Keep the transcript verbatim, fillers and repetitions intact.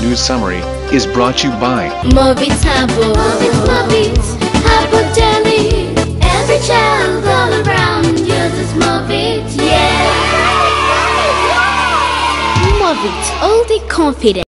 news summary is brought to you by Movit Habo, Movit, Movit, Habo Daily. Every child all around uses Movit, yeah. Movit, all the confidence.